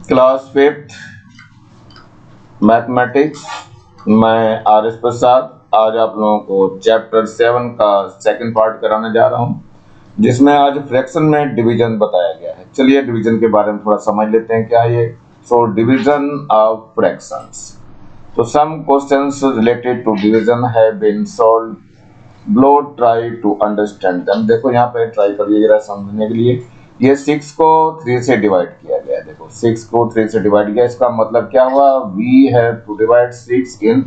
Class 5th mathematics. मैं R S Prasad आज आप लोगों को चैप्टर 7 का सेकंड पार्ट कराने जा रहा हूं, जिसमें आज फ्रैक्शन में डिवीजन बताया गया है। चलिए डिवीजन के बारे में थोड़ा समझ लेते हैं क्या ये। So division of fractions. तो some questions related to division have been solved, below try to understand them. देखो यहाँ पे ट्राई करिए जरा समझने के लिए। ये 6 को 3 से डिवाइड किया गया है। देखो 6 को 3 से डिवाइड किया, इसका मतलब क्या हुआ? We have to divide 6 in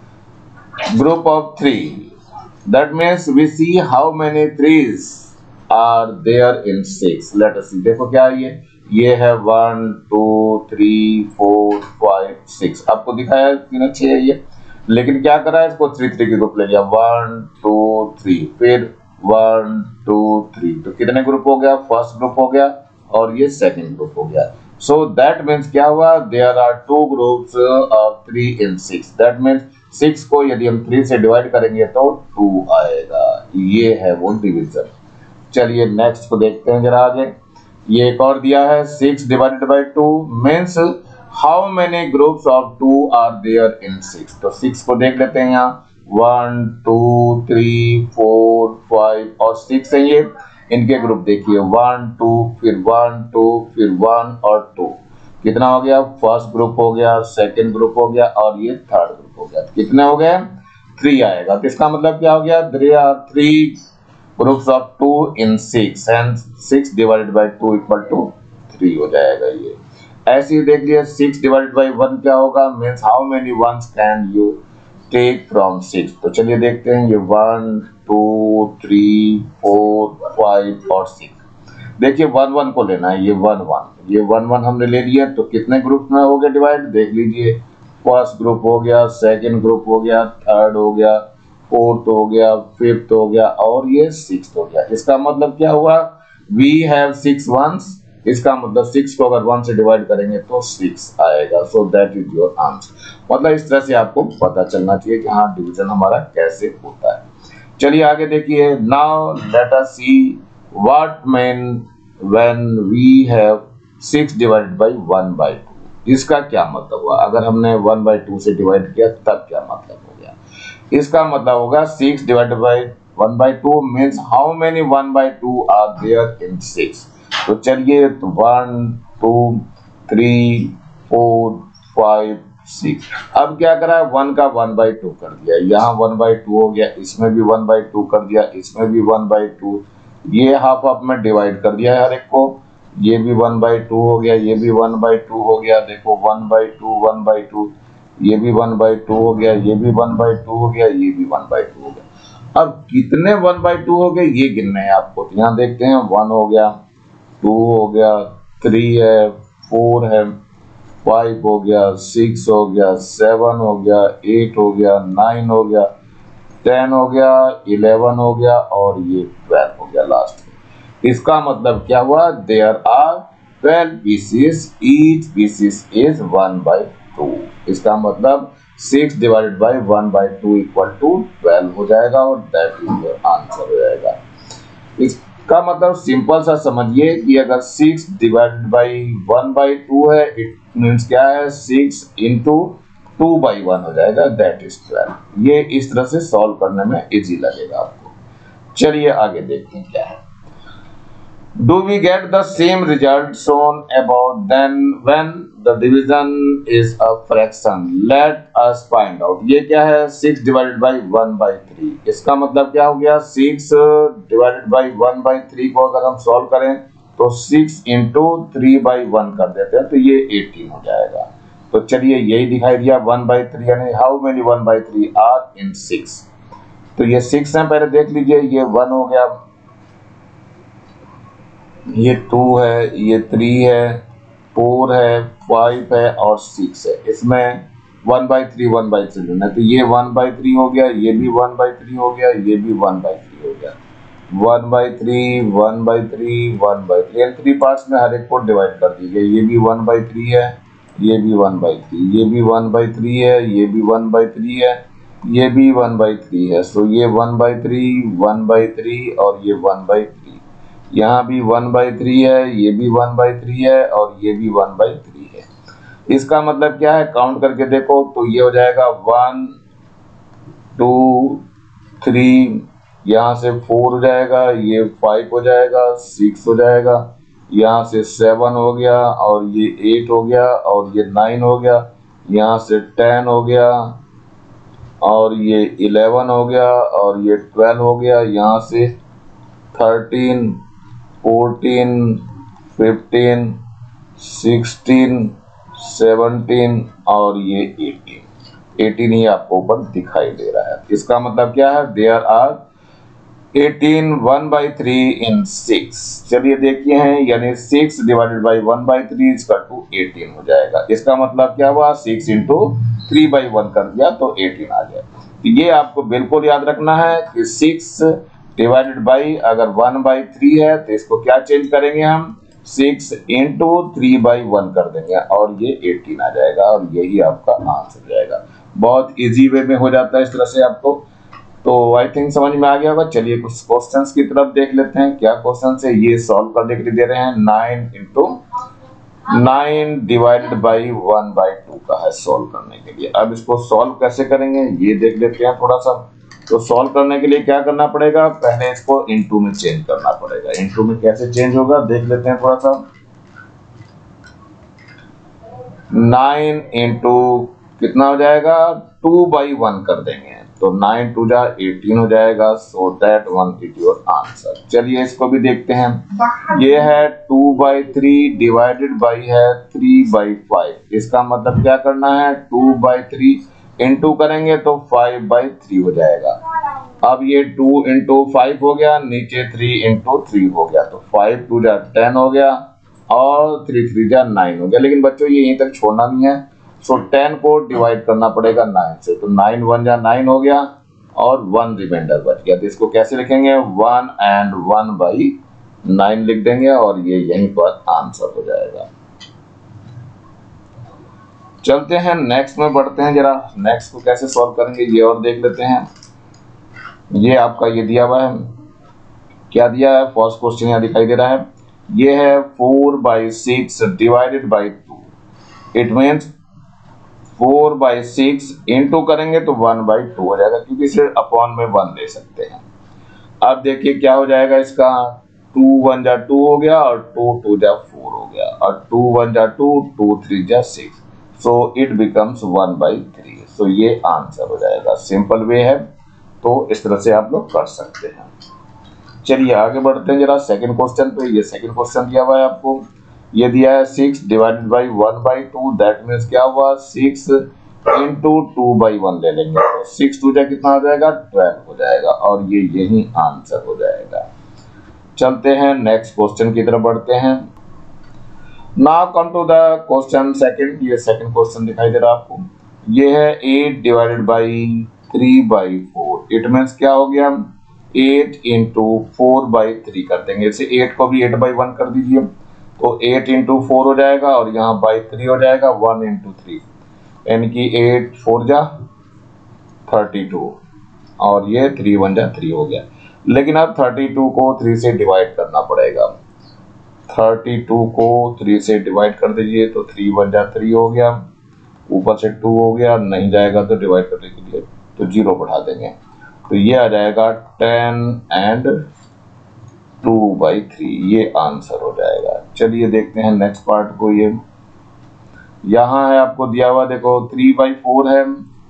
group of 3। That means we see how many 3s are there in 6। Let us see. देखो क्या है ये है 1 2 3 4 5 6। आपको दिखाया 3 6 है ये, लेकिन क्या करा है, इसको 3 3 के ग्रुप ले लिया। 1 2 3, फिर 1 2 3। तो कितने ग्रुप हो गया? फर्स्ट ग्रुप हो गया और ये सेकंड ग्रुप हो गया। सो दैट मीन्स क्या हुआ? There are 2 groups of 3 in 6। That means 6 को यदि हम 3 से डिवाइड करेंगे तो 2 आएगा। ये है वो डिवीजन। चलिए नेक्स्ट को देखते हैं जरा आगे। ये एक और दिया है 6 divided by 2 means how many groups of 2 are there in 6। तो 6 को देख लेते हैं यहाँ 1 2 3 4 5 और 6 है ये। इनके ग्रुप देखिए 1 2 फिर 1 2 फिर 1 और 2। कितना हो गया? फर्स्ट ग्रुप हो गया, सेकंड ग्रुप हो गया और ये थर्ड ग्रुप हो गया। कितने हो गए? 3 आएगा। तो इसका मतलब क्या हो गया? There are 3 groups of 2 in 6 and 6 divided by 2 equal to 3 हो जाएगा ये। ऐसे ही देख लिया 6 डिवाइडेड बाय 1 क्या होगा? Means how many ones can you take from 6। तो चलिए देखते हैं ये 1 2 3 4 5 और 6। देखिए 1 1 को लेना है, ये 1 1 ये 1 1 हमने ले लिया। तो कितने ग्रुप में हो गया डिवाइड? देख लीजिए, फर्स्ट ग्रुप हो गया, सेकंड ग्रुप हो गया, थर्ड हो गया, फोर्थ हो गया, फिफ्थ हो गया और ये सिक्स्थ हो गया। इसका मतलब क्या हुआ? We have 6 ones. इसका मतलब 6 को अगर 1 से डिवाइड करेंगे तो 6 आएगा। So that is your answer. मतलब इस तरह से आपको पता चलना चाहिए कि हाँ डिवीजन हमारा कैसे होता है। चलिए आगे देखिए। Now let us see what mean when we have 6 divided by 1 by 2। इसका क्या मतलब हुआ? अगर हमने 1 बाय 2 से डिवाइड किया तब क्या मतलब हो गया? इसका मतलब होगा 6 divided by 1 by 2 means how many 1 by 2 are there in 6। तो चलिए 1 2 3 4 5 6। अब क्या करा? 1 का 1 बाय 2 कर दिया, यहाँ 1 बाय 2 हो गया, इसमें भी 1 बाय 2 कर दिया, इसमें भी 1 बाय 2। ये हाफ हाफ में डिवाइड कर दिया है हर एक को। ये भी 1 बाय 2 हो गया, ये भी 1 बाय 2 हो गया। देखो 1 बाय 2 1 बाय 2, ये भी 1 बाय 2 हो गया, ये भी 1 बाय 2 हो गया, ये भी 1 बाय 2 हो गया। अब कितने 1 बाय 2 हो गए ये गिनने हैं आपको। तो यहाँ देखते हैं 1 हो गया, 2 हो गया, 3 है, 4 है, 5 हो गया, 6 हो गया, 7 हो गया, 8 हो गया, 9 हो गया, 10 हो गया, 11 हो गया और ये 12 हो गया लास्ट में। इसका मतलब क्या हुआ? There are 12 pieces, each pieces is 1 by 2। इसका मतलब 6 divided by 1 by 2 equal to 12 हो जाएगा और दैट इज योर आंसर हो जाएगा। इसका मतलब सिंपल सा समझिए कि अगर 6 डिवाइडेड बाय 1 बाय 2 है, इट मीन्स क्या है? 6 इंटू 2 बाई 1 हो जाएगा, दैट इज 12। ये इस तरह से सॉल्व करने में इजी लगेगा आपको। चलिए आगे देखते हैं क्या है। Do we get the same result shown above then when the division is a fraction? Let us find out. ये क्या है? 6 divided by 1 by 3। इसका मतलब क्या हो गया? 6 divided by 1 by 3 को अगर हम सॉल्व करें तो 6 into 3 by 1 कर देते हैं तो ये 18 हो जाएगा। तो चलिए यही दिखाई दिया 1 by 3 यानी how many 1 by 3 are in 6। तो ये 6 है, पहले देख लीजिए। ये 1 हो गया, ये 2 है, ये 3 है, 4 है, 5 है और 6 है। इसमें 1 by 3 1 by 3 लेना है। तो ये 1 by 3 हो गया, ये भी 1 by 3 हो गया, ये भी 1 by 3 हो गया। 1 by 3 1 by 3 1 by 3 इन 3 पार्ट्स में हर एक को डिवाइड कर दीजिए। ये भी 1 by 3 है, ये भी 1 by 3, ये भी 1 by 3 है, ये भी 1 by 3 है, ये भी 1 by 3 है। सो ये 1 by 3 1 by 3 और ये 1 by 3। यहाँ भी 1 by 3 है, ये भी 1 by 3 है और ये भी 1 by 3 है। इसका मतलब क्या है, काउंट करके देखो तो ये हो जाएगा 1 2 3, यहाँ से 4 हो जाएगा, ये 5 हो जाएगा, 6 हो जाएगा, यहाँ से 7 हो गया और ये 8 हो गया और ये 9 हो गया, यहाँ से 10 हो गया और ये 11 हो गया और ये 12 हो गया, यहाँ से 13 14 15 16 17 और ये 18 ही आपको ऊपर दिखाई दे रहा है। इसका मतलब क्या है, देयर आर 18 1/3 इन 6। चलिए देखिए हैं, यानी 6 डिवाइडेड बाई 1/3 इसका 18 हो जाएगा। इसका मतलब क्या हुआ, 6 इंटू 3/1 कर दिया तो 18 आ गया। तो ये आपको बिल्कुल याद रखना है कि 6 डिवाइडेड बाई अगर 1/3 है तो इसको क्या चेंज करेंगे हम, 6 इंटू 3/1 कर देंगे और ये 18 आ जाएगा और यही आपका आंसर जाएगा। बहुत इजी वे में हो जाता है इस तरह से आपको। तो आई थिंक समझ में आ गया होगा। चलिए कुछ क्वेश्चंस की तरफ देख लेते हैं, क्या क्वेश्चन है ये सॉल्व करने के लिए दे रहे हैं। 9 इंटू 9 डिवाइडेड बाई 1/2 का है सॉल्व करने के लिए। अब इसको सॉल्व कैसे करेंगे ये देख लेते हैं थोड़ा सा। तो सॉल्व करने के लिए क्या करना पड़ेगा, पहले इसको इनटू में चेंज करना पड़ेगा। इनटू में कैसे चेंज होगा देख लेते हैं थोड़ा सा। 9 इंटू कितना हो जाएगा, 2/1 कर देंगे तो 9 2 जा 18 हो जाएगा। So that 1 is your answer. चलिए इसको भी देखते हैं। ये है 2/3 डिवाइडेड बाई है 3/5। इसका मतलब क्या करना है, 2/3 इंटू करेंगे तो 5/3 हो जाएगा। अब ये 2 इंटू 5 हो गया, नीचे 3 इंटू 3 हो गया तो 5 2 जा 10 हो गया और 3 3 जा 9 हो गया। लेकिन बच्चों ये यहीं तक छोड़ना नहीं है। सो 10 को डिवाइड करना पड़ेगा 9 से, तो 9 1 जा 9 हो गया और 1 रिमाइंडर बच गया। तो इसको कैसे लिखेंगे, 1 and 1/9 लिख देंगे और ये यहीं पर आंसर हो जाएगा। चलते हैं नेक्स्ट में बढ़ते हैं, जरा नेक्स्ट को कैसे सॉल्व करेंगे ये और देख लेते हैं। ये आपका ये दिया हुआ है, क्या दिया है, फर्स्ट क्वेश्चन यहाँ दिखाई दे रहा है। ये है 4/6 divided by 2। It means 4/6 into करेंगे तो 1/2 हो जाएगा, क्योंकि इसे अपॉन में 1 ले सकते हैं। अब देखिए क्या हो जाएगा इसका, 2 1 जा 2 हो गया और 2 2 जा 4 हो गया और 2 1 जा 2, 2 3 जा 6। So it becomes 1/3। सो ये आंसर हो जाएगा। सिंपल वे है, तो इस तरह से आप लोग कर सकते हैं। चलिए आगे बढ़ते हैं जरा सेकंड क्वेश्चन पे। ये सेकंड क्वेश्चन दिया हुआ है आपको, ये दिया है 6 डिवाइडेड बाई 1/2। दैट मीन्स क्या हुआ, 6 इंटू 2/1 ले लेंगे तो 6 2 जा कितना हो जाएगा, 12 हो जाएगा और ये यही आंसर हो जाएगा। चलते हैं नेक्स्ट क्वेश्चन की तरफ बढ़ते हैं। Now come to the question second. ये सेकंड क्वेश्चन दिखाई दे रहा है आपको। ये है 8 डिवाइडेड बाई 3/4। इट मीन्स क्या हो गया, 8 इंटू 4/3 कर देंगे। इसे 8 को भी 8/1 कर दीजिए तो 8 इंटू 4 हो जाएगा और यहाँ बाई 3 हो जाएगा, 1 इंटू 3 यानी कि 8 4 जा 32 और ये 3 1 जा 3 हो गया। लेकिन अब 32 को 3 से डिवाइड करना पड़ेगा। 32 को 3 से डिवाइड कर दीजिए तो 3 1 जा 3 हो गया, ऊपर से 2 हो गया, नहीं जाएगा तो डिवाइड करने के लिए तो 0 बढ़ा देंगे तो ये आ जाएगा 10 and 2/3। ये आंसर हो जाएगा। चलिए देखते हैं नेक्स्ट पार्ट को। ये यहाँ है आपको दिया हुआ, देखो 3/4 है।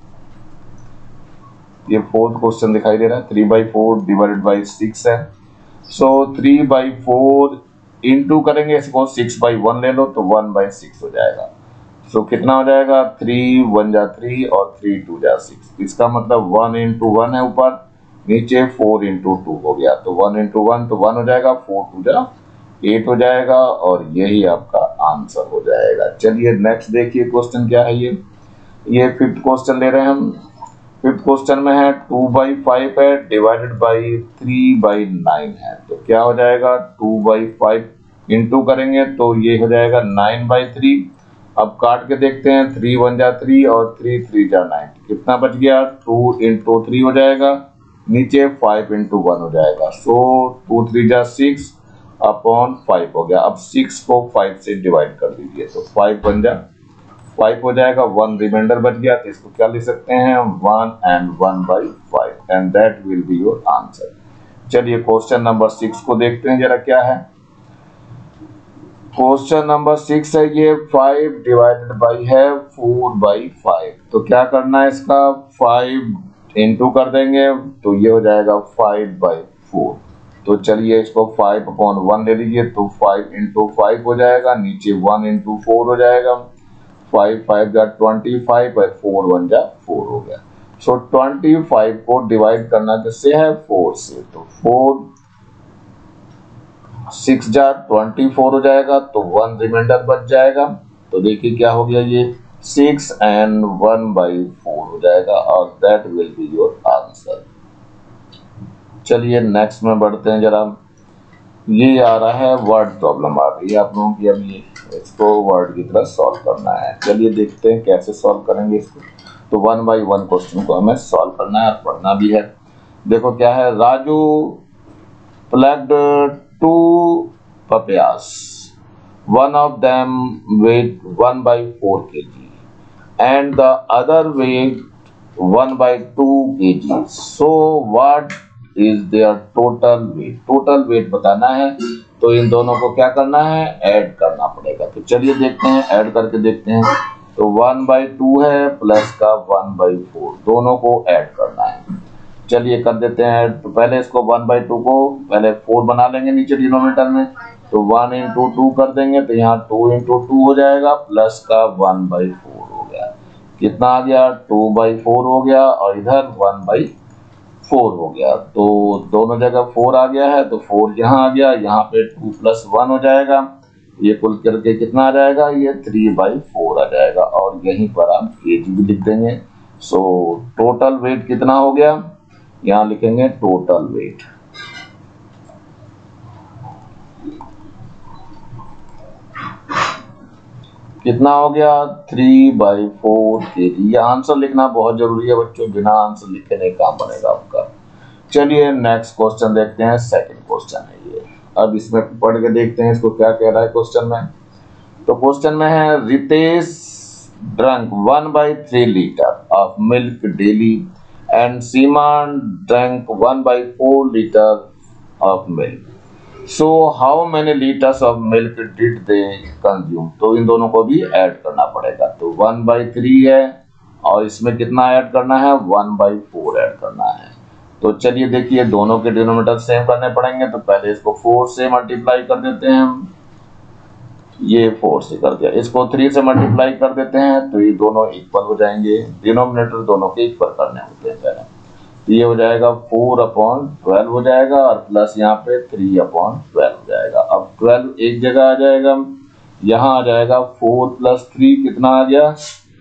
ये फोर्थ क्वेश्चन दिखाई दे रहा है, 3/4 डिवाइडेड बाई 6 है। सो 3/4 इंटू करेंगे इसको 6/1 ले लो तो 1/6 हो जाएगा। सो कितना हो जाएगा, 3 1 जा 3 और 3 2 जा 6। इसका मतलब 1 इंटू 1 है ऊपर, नीचे 4 इंटू 2 हो गया तो 1 इंटू 1 तो 1 हो जाएगा, 4 2 जा 8 हो जाएगा और यही आपका आंसर हो जाएगा। चलिए नेक्स्ट देखिए क्वेश्चन क्या है। ये फिफ्थ क्वेश्चन ले रहे हैं हम। फिफ्थ क्वेश्चन में है 2/5 है डिवाइडेड बाई 3/9 है। तो क्या हो जाएगा, 2/5 इंटू करेंगे तो ये हो जाएगा 9/3। अब काट के देखते हैं, 3 1 जा 3 और 3 3 जा 9, कितना बच गया, 2 इंटू 3 हो जाएगा, नीचे 5 इंटू 1 हो जाएगा। सो 2 3 जा 6 अपॉन 5 हो गया। अब 6 को 5 से डिवाइड कर दीजिए तो 5 1 जा 5 हो जाएगा, 1 रिमाइंडर बच गया, तो इसको क्या लिख सकते हैं 1 and 1/5 and that will be your answer. चलिए क्वेश्चन नंबर 6 को देखते हैं जरा क्या है। क्वेश्चन नंबर 6 है ये 5 डिवाइडेड बाई है 4/5। तो क्या करना है इसका 5 इंटू कर देंगे तो ये हो जाएगा 5/4। तो चलिए इसको 5/1 ले लीजिए तो 5 इंटू 5 हो जाएगा, नीचे 1 इंटू 4 हो जाएगा, 5 5 जा 25 और 4 1 जा 4 हो गया। सो 25 को डिवाइड करना किससे है 4 से, तो 4 6 जा 24 हो जाएगा, तो 1 रिमाइंडर बच जाएगा। तो देखिए क्या हो गया ये 6 and 1/4 हो जाएगा और that will be your answer. चलिए नेक्स्ट में बढ़ते हैं जरा। ये आ रहा है वर्ड प्रॉब्लम आ रही है आप लोगों की, अब ये इसको वर्ड की तरह सॉल्व करना है। चलिए देखते हैं कैसे सॉल्व करेंगे इसको। तो 1 by 1 क्वेश्चन को हमें सॉल्व करना है और पढ़ना भी है। देखो क्या है, Raju plucked 2 papayas, one of them weighed 1/4 kg and the other weighed 1/2 kg. So what is their total weight? Total weight बताना है, तो इन दोनों को क्या करना है ऐड करना पड़ेगा। तो चलिए देखते हैं, ऐड करके देखते हैं। तो 1/2 है प्लस का 1/4, दोनों को ऐड करना है। चलिए कर देते हैं। तो पहले इसको 1/2 को पहले 4 बना लेंगे नीचे डिनोमिनेटर में, तो 1 इंटू 2 कर देंगे, तो यहाँ 2 इंटू 2 हो जाएगा प्लस का 1/4 हो गया। कितना आ गया 2/4 हो गया और इधर 1/4 हो गया। तो दोनों जगह 4 आ गया है, तो 4 यहाँ आ गया, यहाँ पे 2 + 1 हो जाएगा, ये कुल करके कितना आ जाएगा ये 3/4 आ जाएगा और यहीं पर आप केजी भी लिख देंगे। सो टोटल वेट कितना हो गया, यहां लिखेंगे टोटल वेट कितना हो गया 3/4 kg। ये आंसर लिखना बहुत जरूरी है बच्चों, बिना आंसर लिखे नहीं काम बनेगा आपका। चलिए नेक्स्ट क्वेश्चन देखते हैं, सेकंड क्वेश्चन है ये। अब इसमें पढ़ के देखते हैं इसको क्या कह रहा है क्वेश्चन में। तो क्वेश्चन में है Ritesh drank 1/3 litre of milk daily and Seema drank 1/4 liter of milk. So how many liters of milk did they consume? तो इन दोनों को भी ऐड करना पड़ेगा। तो 1/3 है और इसमें कितना ऐड करना है 1/4 ऐड करना है। तो चलिए देखिए दोनों के डिनोमिनेटर सेम करने पड़ेंगे। तो पहले इसको 4 से मल्टीप्लाई कर देते हैं, ये 4 से कर दिया, इसको 3 से मल्टीप्लाई कर देते हैं, तो ये दोनों इक्वल हो जाएंगे, डिनोमिनेटर दोनों के इक्वल करने होते हैं पहले। तो ये हो जाएगा 4/12 हो जाएगा और प्लस यहाँ पे 3/12 हो जाएगा। अब 12 एक जगह आ जाएगा, यहाँ आ जाएगा 4 + 3 कितना आ गया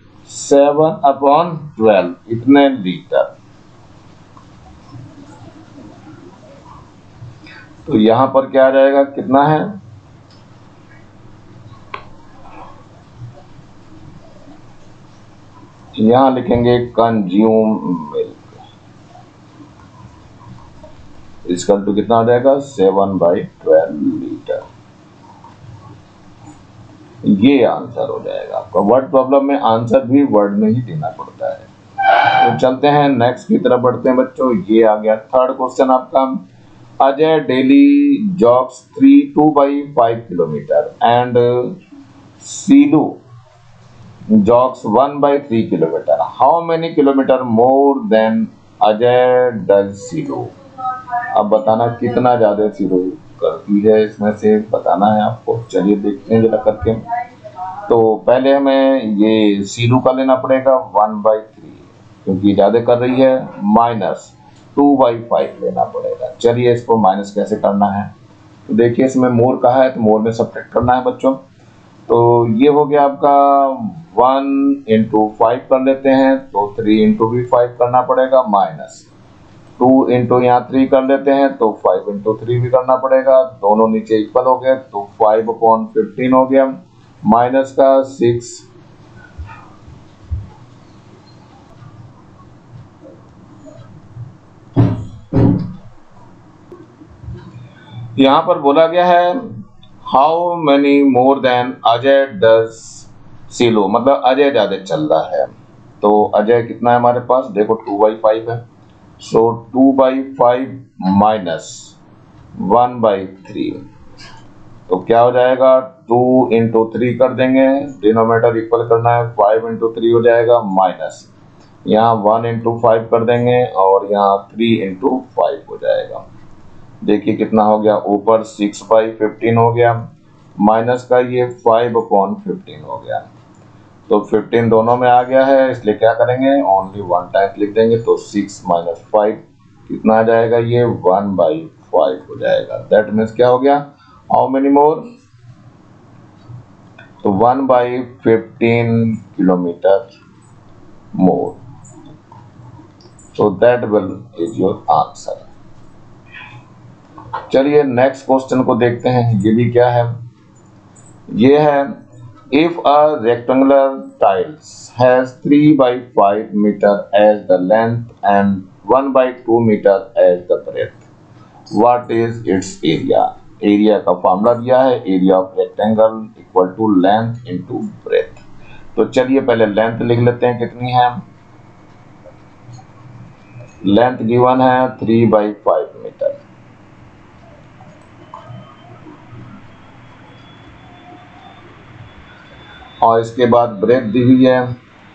7/12 इतने लीटर। तो यहाँ पर क्या आ जाएगा कितना है, यहां लिखेंगे कंज्यूम मिल्क, इसका तो कितना आ जाएगा 7/12 लीटर। ये आंसर हो जाएगा आपका। वर्ड प्रॉब्लम में आंसर भी वर्ड में ही देना पड़ता है। तो चलते हैं नेक्स्ट की तरफ बढ़ते हैं बच्चों। ये आ गया थर्ड क्वेश्चन आपका। Ajay daily jogs 2/5 kilometre and Seelu jogs 1/3 kilometer. How many kilometer more than Ajay does Seelu? अब बताना कितना ज्यादा सीलू करती है, इसमें से बताना है आपको। चलिए देखते हैं जरा करके। तो पहले हमें ये सीलू का लेना पड़ेगा 1/3 क्योंकि ज्यादा कर रही है, माइनस 2/5 लेना पड़ेगा। चलिए इसको माइनस कैसे करना है, तो देखिए इसमें मोर का है तो मोर में सब्ट्रैक्ट करना है बच्चों। तो ये हो गया आपका 1 इंटू 5 कर लेते हैं, तो 3 इंटू भी 5 करना पड़ेगा, माइनस 2 इंटू यहाँ 3 कर लेते हैं तो 5 इंटू 3 भी करना पड़ेगा, दोनों नीचे इक्वल हो गए, तो 5/15 हो गया, माइनस का 6 यहाँ पर बोला गया है how many more than Ajay does Seelu मतलब अजय ज्यादा चल रहा है। तो अजय कितना है हमारे पास, देखो 2/5 है। सो 2/5 माइनस 1/3, तो क्या हो जाएगा 2 इंटू 3 कर देंगे, डिनोमिनेटर इक्वल करना है, 5 इंटू 3 हो जाएगा माइनस, यहाँ 1 इंटू 5 कर देंगे और यहाँ 3 इंटू 5 हो जाएगा। देखिए कितना हो गया, ऊपर 6/15 हो गया, माइनस का ये 5/15 हो गया। तो 15 दोनों में आ गया है, इसलिए क्या करेंगे, ओनली वन टाइम लिख देंगे। तो 6 माइनस 5 कितना आ जाएगा, ये 1/5 हो जाएगा। दैट मीन्स क्या हो गया, हाउ मेनी मोर, तो 1/15 kilometre more. So that will is your answer. चलिए नेक्स्ट क्वेश्चन को देखते हैं, ये भी क्या है, ये है if a rectangular tiles has 3/5 meter as the length and 1/2 meter as the breadth, what is its area? Area का फॉर्मूला दिया है, area of rectangle equal to length into breadth. तो चलिए पहले लेंथ लिख लेते हैं, कितनी है, लेंथ गिवन है 3/5 मीटर, और इसके बाद ब्रेथ दी हुई है,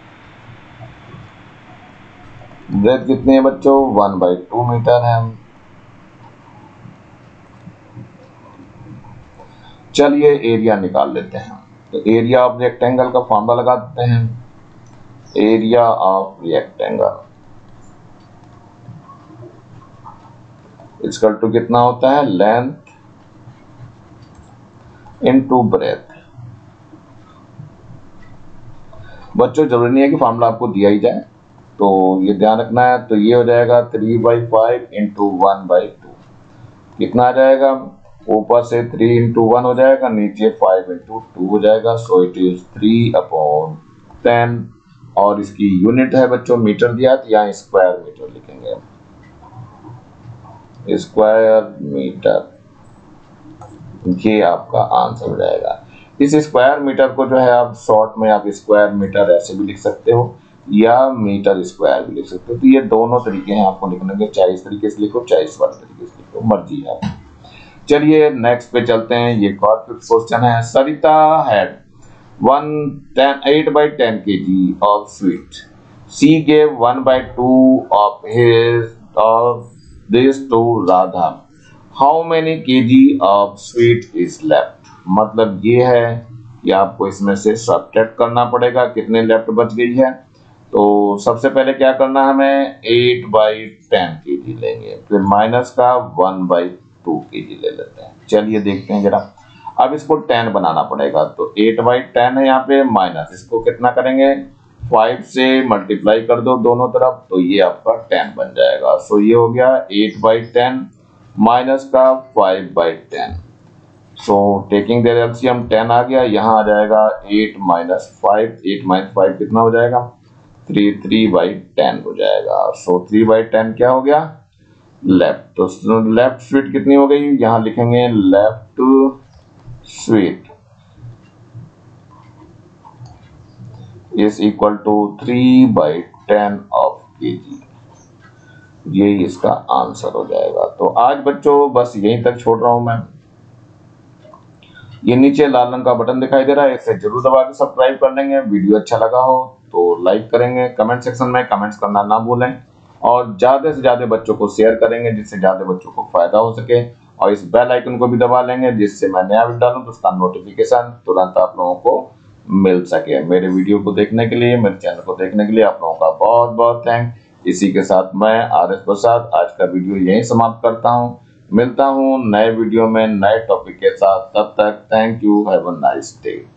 ब्रेथ कितनी है बच्चों, 1/2 मीटर है। चलिए एरिया निकाल लेते हैं। तो एरिया ऑफ रेक्टेंगल का फॉर्मूला लगा देते हैं, area of rectangle equal to कितना होता है, लेंथ इनटू ब्रेथ। बच्चों जरूरी नहीं है कि फॉर्मूला आपको दिया ही जाए, तो ये ध्यान रखना है। तो ये हो जाएगा 3/5 इंटू 1/2, कितना आ जाएगा, ऊपर से 3 इंटू 1 हो जाएगा, नीचे 5 इंटू 2 हो जाएगा। सो इट इज 3/10, और इसकी यूनिट है बच्चों मीटर दिया, तो यहाँ स्क्वायर मीटर लिखेंगे, स्क्वायर मीटर, ये आपका आंसर हो जाएगा। इस स्क्वायर मीटर को जो है आप शॉर्ट में आप स्क्वायर मीटर ऐसे भी लिख सकते हो या मीटर स्क्वायर भी लिख सकते हो। तो ये दोनों तरीके हैं आपको लिखने के, चाहे इस तरीके से लिखो चाहे इस वाले तरीके से लिखो, मर्जी है आपकी। चलिए नेक्स्ट पे चलते हैं, ये क्वेश्चन है, Sarita had 8/10 kg of sweet. She gave 1/2 of this to Radha. How many kg of sweet is left? मतलब ये है कि आपको इसमें से सब्ट्रैक्ट करना पड़ेगा, कितने लेफ्ट बच गई है। तो सबसे पहले क्या करना है, हमें 8/10 kg लेंगे, फिर माइनस का 1/2 kg ले लेते हैं। चलिए देखते हैं जरा, अब इसको 10 बनाना पड़ेगा, तो 8/10 है यहाँ पे, माइनस इसको कितना करेंगे, 5 से मल्टीप्लाई कर दो दोनों तरफ, तो ये आपका 10 बन जाएगा। सो ये हो गया 8/10 माइनस का 5/10। सो टेकिंग देयर एलसीएम 10 आ गया, यहाँ आ जाएगा 8 माइनस 5 कितना हो जाएगा, 3/10 हो जाएगा। सो 3/10 क्या हो गया, लेफ्ट। तो लेफ्ट स्वीट कितनी हो गई, यहाँ लिखेंगे left sweet is equal to 3/10 of kg, ये इसका आंसर हो जाएगा। तो आज बच्चों बस यहीं तक छोड़ रहा हूं मैं। ये नीचे लाल रंग का बटन दिखाई दे रहा है, इसे जरूर दबा के सब्सक्राइब कर लेंगे। वीडियो अच्छा लगा हो तो लाइक करेंगे, कमेंट सेक्शन में कमेंट्स करना ना भूलें, और ज्यादा से ज्यादा बच्चों को शेयर करेंगे जिससे ज्यादा बच्चों को फायदा हो सके, और इस बेल आइकन को भी दबा लेंगे जिससे मैं नया वीडियो डालूं तो उसका नोटिफिकेशन तुरंत आप लोगों को मिल सके। मेरे वीडियो को देखने के लिए, मेरे चैनल को देखने के लिए आप लोगों का बहुत बहुत थैंक। इसी के साथ मैं आर.एस. प्रसाद आज का वीडियो यहीं समाप्त करता हूँ। मिलता हूँ नए वीडियो में नए टॉपिक के साथ, तब तक thank you, have a nice day.